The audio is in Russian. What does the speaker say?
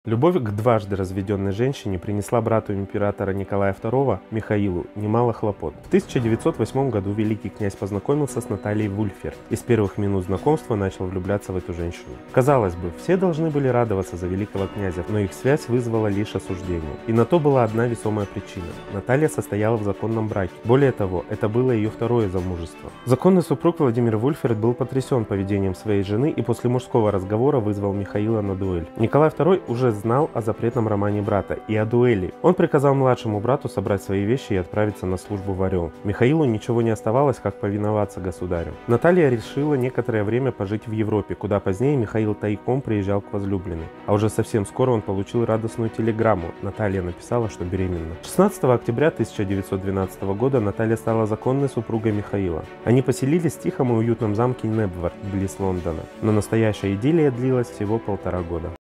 Любовь к дважды разведенной женщине принесла брату императора Николая II Михаилу немало хлопот. В 1908 году великий князь познакомился с Натальей Вульферт и с первых минут знакомства начал влюбляться в эту женщину. Казалось бы, все должны были радоваться за великого князя, но их связь вызвала лишь осуждение. И на то была одна весомая причина. Наталья состояла в законном браке. Более того, это было ее второе замужество. Законный супруг Владимир Вульферт был потрясен поведением своей жены и после мужского разговора вызвал Михаила на дуэль. Николай II уже знал о запретном романе брата и о дуэли. Он приказал младшему брату собрать свои вещи и отправиться на службу в Орел. Михаилу ничего не оставалось, как повиноваться государю. Наталья решила некоторое время пожить в Европе, куда позднее Михаил тайком приезжал к возлюбленной. А уже совсем скоро он получил радостную телеграмму. Наталья написала, что беременна. 16 октября 1912 года Наталья стала законной супругой Михаила. Они поселились в тихом и уютном замке Небвард, близ Лондона. Но настоящая идиллия длилась всего 1,5 года.